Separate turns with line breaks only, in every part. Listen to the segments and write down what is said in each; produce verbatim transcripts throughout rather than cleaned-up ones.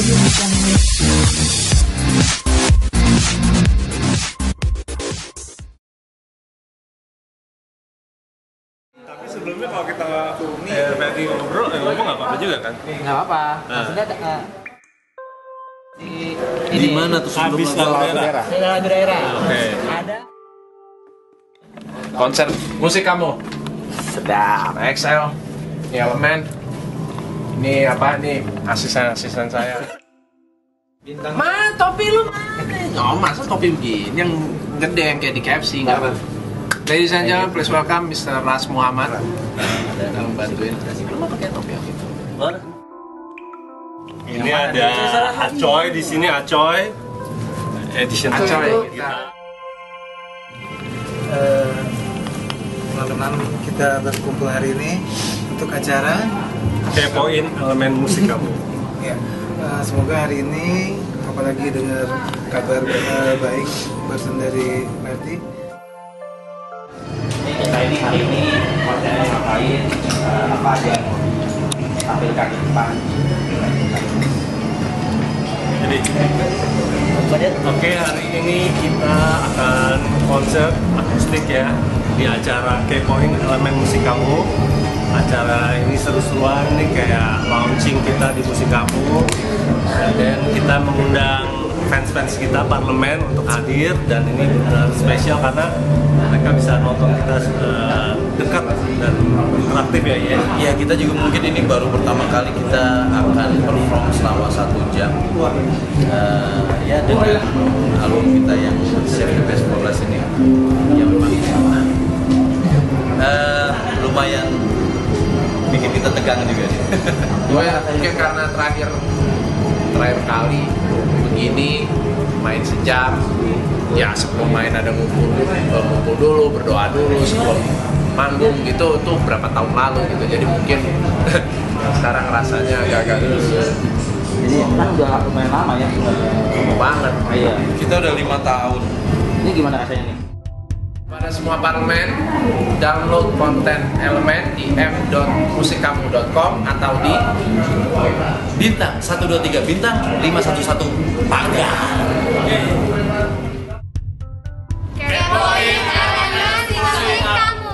Tapi sebelumnya kalau kita eh, Ferdi ngobrol, eh, ngomong nggak apa-apa juga kan?
Nggak apa-apa. Maksudnya uh, di
di mana tuh sebelum
habis lagu daerah?
lagu daerah.
Oke.
Ada
Konser musik kamu.
sedap.
Excel, ini Elemen. Ini apa nih? Asisten-asisten saya.
Bintang.
Ma, topi lu mana? Oh, masa topi begini yang gede yang kayak di K F C nggak apa? Ladies and gentlemen, please welcome Mister Ras Muhammad. Dalam bantuin. Lu mau pakai topi yang itu?
Ini ada Acoy di sini, Acoy. Edition
Acoy.
kita.
Teman-teman, kita berkumpul hari ini untuk acara.
Kepoin elemen musik kamu.
Ya, eh, semoga hari ini apalagi dengar kabar eh, baik barusan dari Ferdi.
Kita ini hari ini kontennya ngapain, uh, apa aja yang mau ditampilkan di depan.
Jadi, oke, hari ini kita akan konser akustik ya di acara Kepoin Elemen Musik Kamu. Acara ini seru-seruan nih kayak launching kita di musik kamu, dan kita mengundang fans-fans kita Parlemen untuk hadir, dan ini benar spesial karena mereka bisa nonton kita uh, dekat dan interaktif ya ya.
Ya, kita juga mungkin ini baru pertama kali kita akan perform selama satu jam uh, ya dengan album kita yang seri B sembilan belas ini yang memang uh, lumayan bikin kita tegang juga nih.
Gue mungkin karena terakhir terakhir kali begini main sejam, ya sebelum main ada ngumpul ngumpul dulu, berdoa dulu sebelum manggung gitu, tuh berapa tahun lalu gitu. Jadi mungkin sekarang rasanya agak-agak
Jadi kan udah lumayan lama ya.
lama banget.
Iya.
Kita udah lima tahun.
Ini gimana rasanya nih?
Pada semua Parlemen, download konten Elemen di m dot musik kamu dot com atau di
Bintang satu dua tiga bintang lima satu satu pagar.
Kepoin elemen musik kamu.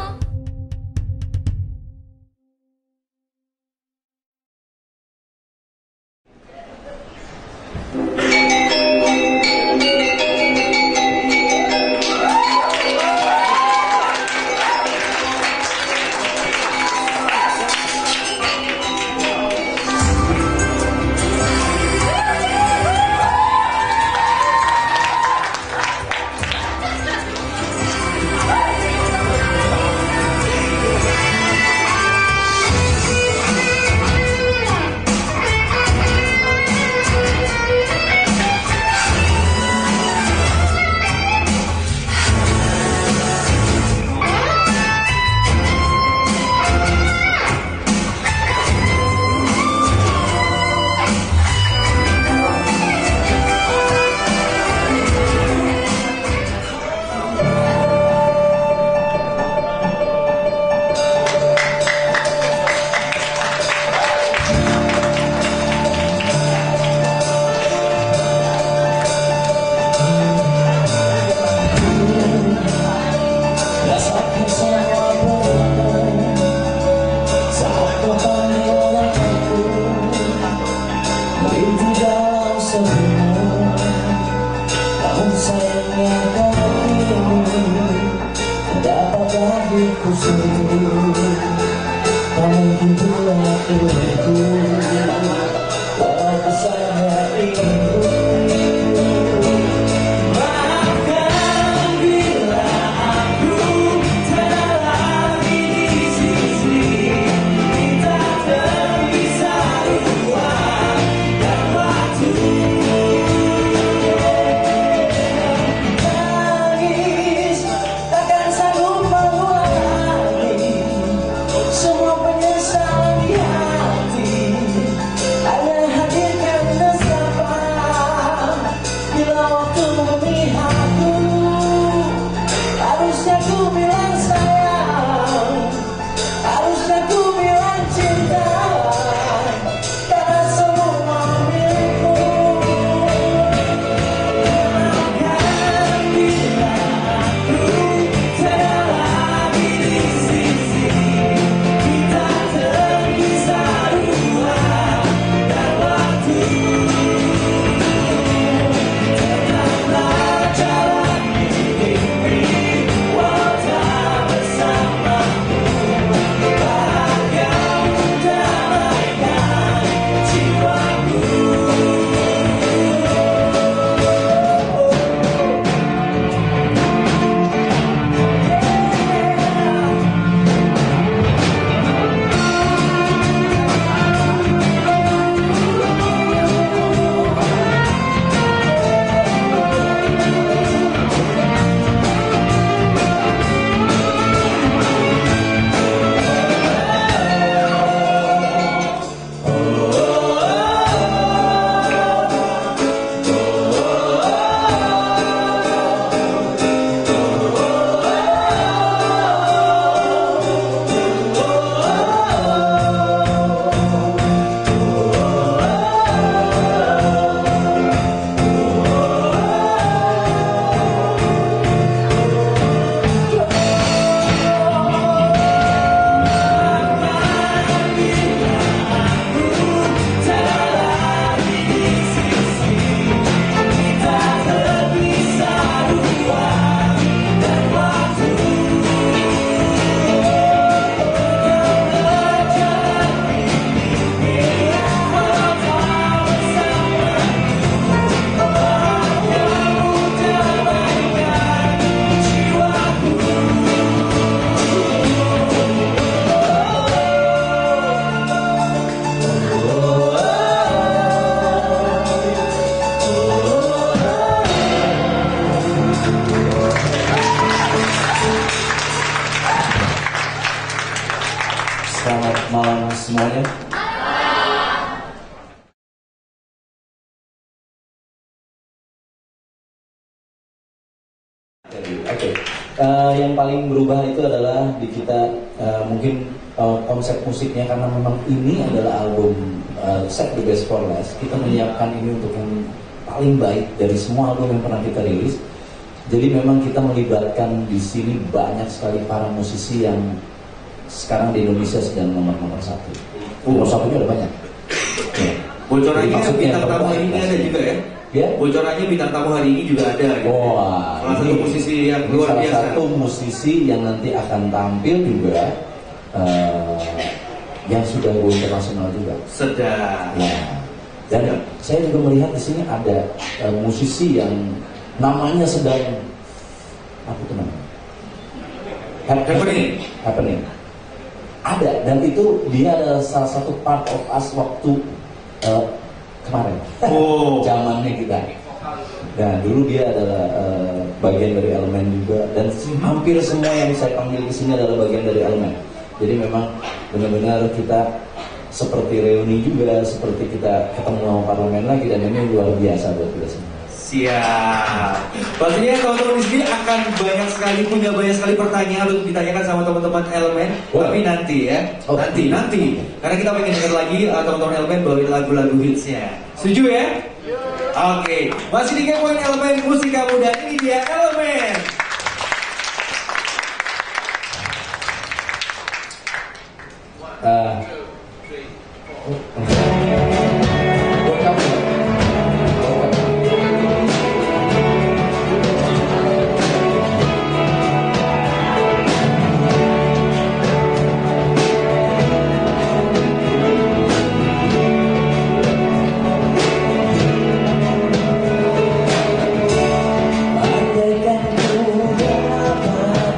Semua penyesalan di hati hanya hadirkan nestapa. malam semuanya. Oke, okay. uh, yang paling berubah itu adalah di kita uh, mungkin uh, konsep musiknya, karena memang ini adalah album uh, Set the Best for Last. Kita menyiapkan ini untuk yang paling baik dari semua album yang pernah kita rilis. Jadi memang kita melibatkan di sini banyak sekali para musisi yang sekarang di Indonesia sedang nomor-nomor satu. Nomor satunya ada banyak. Ya.
Bocorannya bintang tamu hari ini ada juga ya?
Ya?
Bocorannya bintang tamu hari ini juga ada. Gitu.
Wah,
salah satu musisi yang
ini
luar
salah
biasa.
satu musisi yang nanti akan tampil juga, uh, yang sudah go internasional juga.
Sedang.
Ya. Dan ya. Saya juga melihat di sini ada uh, musisi yang namanya sedang apa itu namanya?
Happening.
Happening. Ada, dan itu dia adalah salah satu part of us waktu uh, kemarin.
Oh.
Zamannya kita. Nah, dulu dia adalah uh, bagian dari Elemen juga, dan hampir semua yang saya panggil di sini adalah bagian dari Elemen. Jadi memang benar-benar kita seperti reuni juga, seperti kita ketemu sama Parlemen lagi, dan ini luar biasa buat kita semua.
Siap. Pastinya teman-teman di sini akan banyak sekali, punya banyak sekali pertanyaan untuk ditanyakan sama teman-teman Elemen.
Wow.
Tapi nanti ya,
Oh.
nanti nanti. Karena kita pengen dengar lagi uh, teman-teman Elemen bawain lagu-lagu hitsnya. Setuju ya? Oke. Masih di Kepoin Elemen Musik Kamu, dan ini dia Elemen.
Uh, buat kamu ya? Buat kamu. Andaikan ku dapat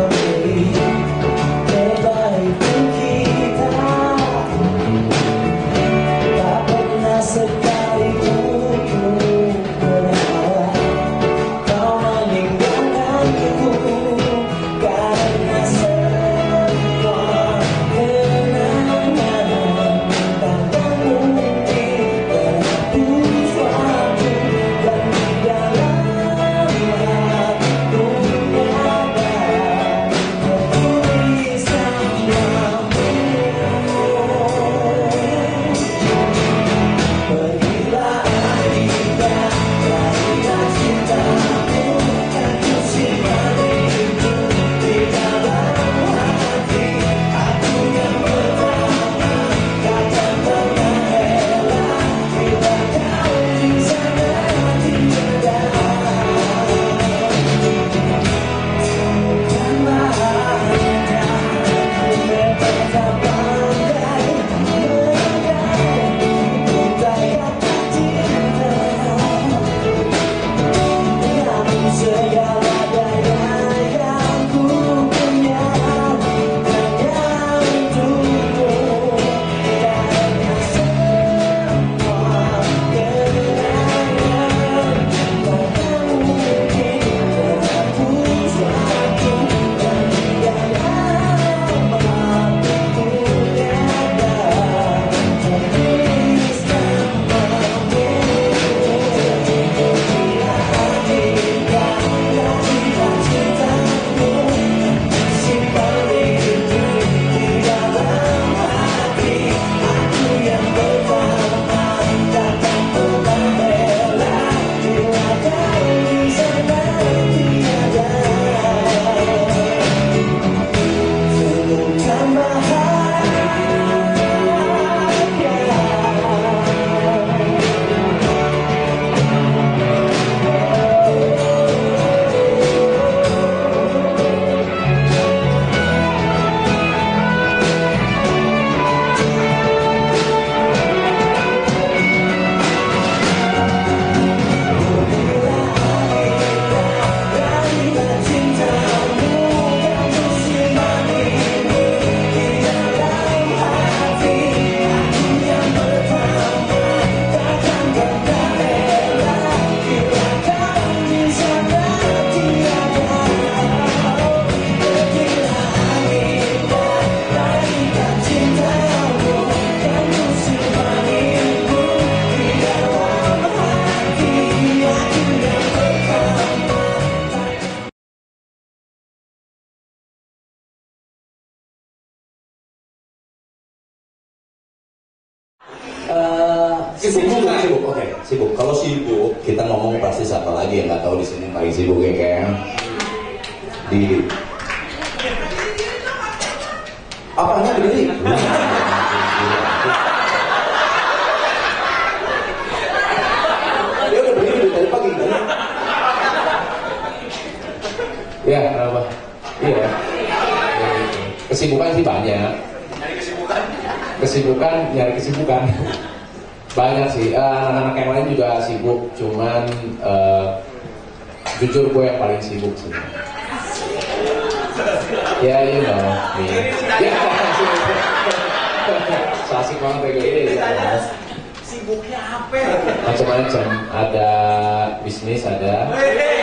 memberi terbaik untuk kita, Sibuk, sibuk, sibuk. Oke, sibuk. Kalau sibuk, kita ngomong pasti siapa lagi yang nggak tahu di sini yang paling sibuk ya kan? Di apanya berdiri? Dia udah berdiri dari pagi kan? Ya, kenapa? Iya. Kesibukan sih banyak. Nyari kesibukan? Kesibukan, nyari kesibukan. Banyak sih. Uh, anak-anak yang lain juga sibuk, cuman uh, jujur gue yang paling sibuk sih. Ya, yeah, you know, me. Ya, so asik banget ya gue.
Sibuknya apa?
Macam-macam. Ada bisnis, ada.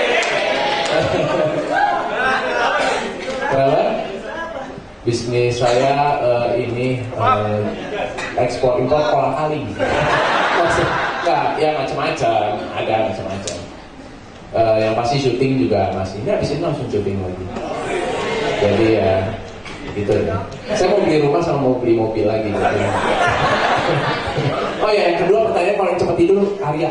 Kenapa? Bisnis saya uh, ini uh, ekspor impor kolang kaling. Maksud, enggak, ya macam-macam, ada macam-macam. Uh, yang pasti syuting juga masih. Ini habis ini langsung syuting lagi. Jadi ya gitu ya. Saya mau beli rumah sama mau beli mobil lagi. Gitu. Oh ya, yang kedua pertanyaan paling cepat itu Arya.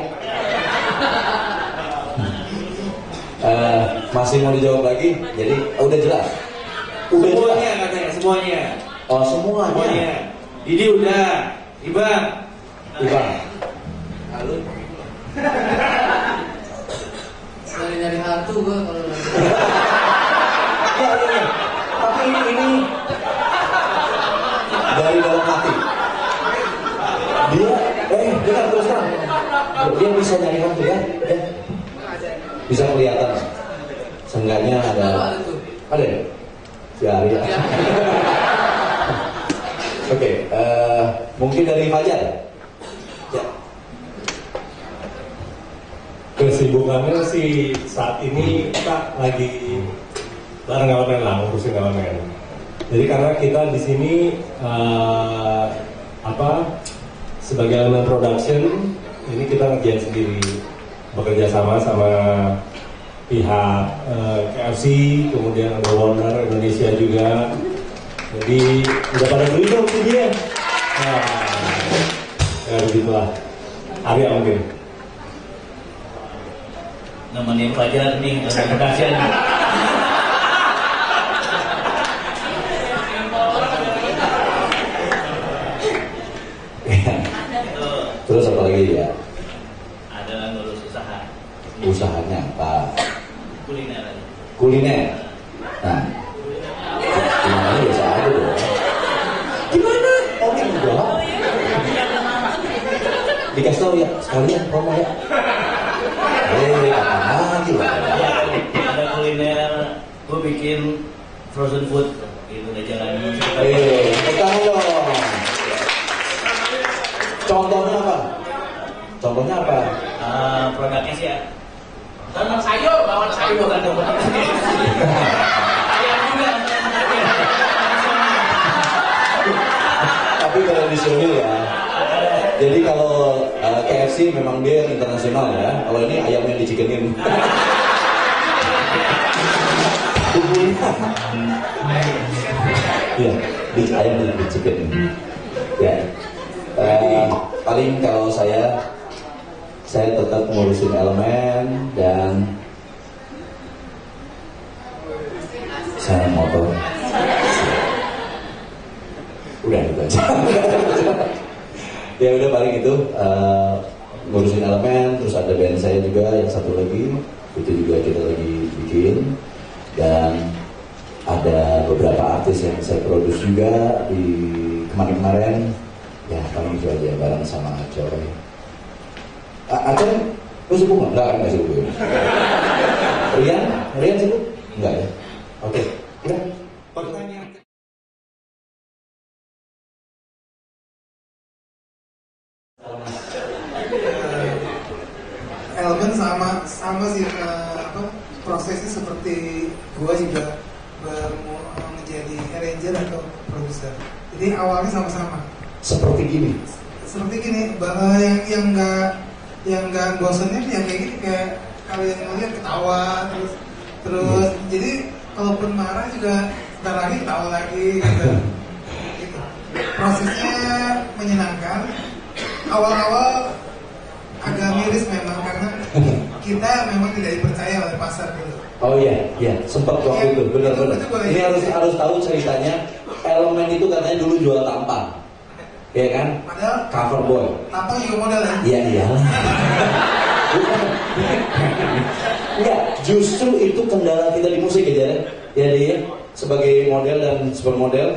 Uh, masih mau dijawab lagi? Jadi oh, udah jelas. Udah
Semuanya
jelas.
katanya, semuanya.
Oh semuanya.
Semuanya. Didi udah, Ibang.
Ibang.
Halo.
Nyari-nyari hantu gua kalau lagi.
Ya, ya, ya. Tapi ini, ini dari dalam hati. Dia, eh, dengar terus terang. Dia bisa nyari hantu ya, ya. Bisa kelihatan. Seenggaknya ada. Ada ya? Ya, ya. Oke, okay, uh, mungkin dari Fajar. Ya.
Kesibukannya sih saat ini kita lagi bareng elemen lah, ngurusin elemen. Jadi karena kita di sini uh, apa sebagai elemen production, ini kita ngerjain sendiri, bekerja sama sama pihak uh, K F C, kemudian ada Warner Indonesia juga. Jadi udah pada beli dong sih dia. Nah, ya begitulah. Arya mungkin.
Nemenin Fajar nih, production.
Terus apa lagi ya?
Ada ngurus usaha.
Usahanya apa?
Kuliner aja.
Kuliner. Nah, kulinernya biasa aja dong. Gimana? Oh enggak. Dikasih tau ya, sekalian promo ya. Eh, apa lagi lah?
Ada kuliner, gue bikin frozen food. Itu udah jalan.
Eh, sekarang dong. Contohnya apa? Contohnya apa?
Uh, produknya sih ya. Bawang sayur, bawang sayur kan dong. Ayam juga.
Tapi tradisional ya. Jadi kalau uh, K F C memang dia internasional ya. Kalau ini ayamnya dicikenin. Iya, di ayam dicikenin. Ya. Uh, paling kalau saya saya tetap ngurusin elemen dan saya motor. Udah gitu aja. Ya udah paling itu uh, ngurusin elemen, terus ada band saya juga yang satu lagi itu juga kita lagi bikin, dan ada beberapa artis yang saya produce juga di kemarin-kemarin. Ya paling itu aja bareng sama Acoy. Acoy, lu sibuk nggak? Nggak, nggak sibuk. Rian, Rian sibuk? Nggak ya? Oke, udah.
Pertanyaan.
Elemen sama sama sih uh, apa prosesnya seperti gua juga bermu menjadi arranger atau produser. Jadi awalnya sama-sama.
Seperti gini.
Seperti gini, bahwa yang yang nggak yang nggak bosannya yang kayak gini, kayak kalian ngeliat ketawa terus terus hmm. Jadi kalaupun marah juga ntar lagi ketawa lagi gitu. Gitu. Prosesnya menyenangkan awal-awal agak miris memang karena kita memang tidak dipercaya oleh pasar dulu.
Oh iya, iya, sempat waktu itu, benar-benar. Ini harus harus tahu ceritanya. Elemen itu katanya dulu jual tampang, ya kan?
Padahal
Cover boy.
tampang juga modal ya?
Iya iya. Enggak, justru itu kendala kita di musik ya, ya dia sebagai model dan supermodel.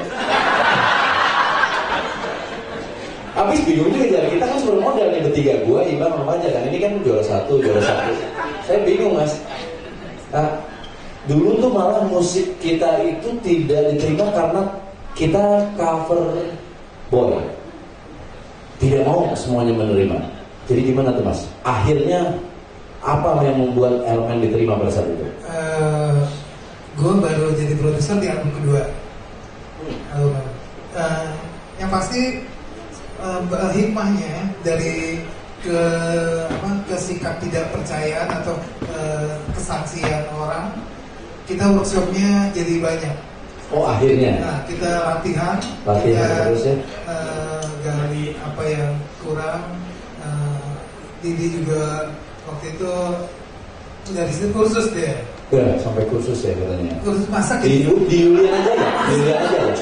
Habis bingung juga ya, kita kan supermodel nih bertiga, gua, Ibang, sama aja kan. Ini kan juara satu, juara satu. Saya bingung mas. Nah, dulu tuh malah musik kita itu tidak diterima karena kita cover boy. Tidak mau semuanya menerima. Jadi gimana tuh mas? Akhirnya apa yang membuat Elemen diterima pada saat itu?
Uh, gue baru jadi produser di album kedua. Album. Uh, yang pasti uh, hikmahnya dari ke apa ke sikap tidak percayaan atau uh, kesangsian orang, kita workshopnya jadi banyak.
Oh akhirnya?
Nah kita latihan,
latihan
kita
terus ya?
Uh, gali apa yang kurang. Uh, Didi juga waktu itu dari situ kursus deh.
Ya sampai kursus ya katanya.
Kursus masak
di,
gitu.
Di Yulian aja ya? Di Yulian aja ya?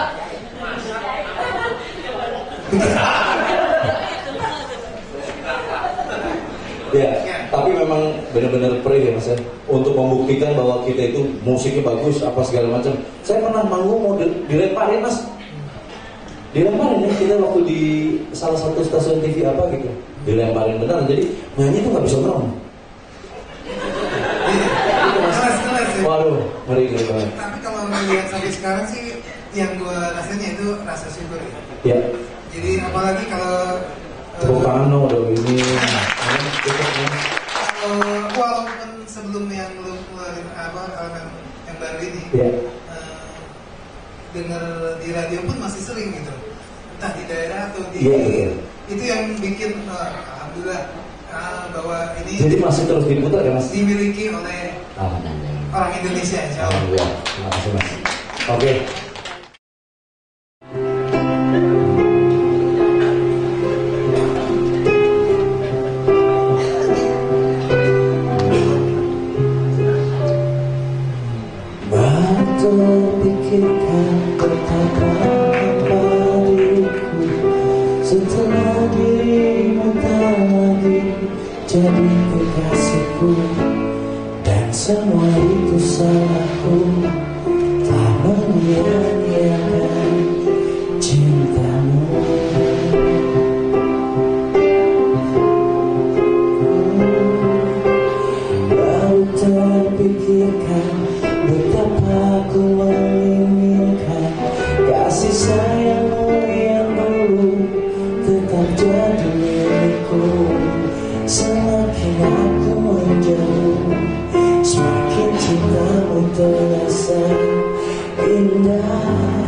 Ya, tapi memang benar-benar perih ya mas ya, untuk membuktikan bahwa kita itu musiknya bagus apa segala macam. Saya pernah manggung mau dilemparin mas, dilemparin ya kita waktu di salah satu stasiun T V apa gitu, dilemparin beneran. Jadi nyanyi tuh nggak bisa merem.
Kelas-kelas ya.
Waduh, ngeri ngeri banget.
Tapi kalau melihat sampai sekarang sih, yang gue rasanya itu rasa syukur ya.
Ya.
Jadi apalagi kalau
tepuk tangan dong udah ini.
Kalau walaupun sebelum yang lu keluarin apa elemen yang baru ini,
ya.
uh, dengar di radio pun masih sering gitu, entah di daerah atau di
ya, ya.
Itu yang bikin uh, alhamdulillah uh, bahwa ini
jadi masih terus diputar ya mas?
Dimiliki oleh orang Indonesia insya Allah.
Alhamdulillah. Terima kasih mas. Oke. Okay.
Terpikirkan betapa apa diriku setelah dirimu tak lagi jadi kekasihku, dan semua itu salahku, tak menyia-nyiakan cintamu. Baru terpikirkan betapa aku menginginkan kasih sayangmu yang dulu tetap jadi milikku. Semakin aku menjauh, semakin cintamu terasa indah.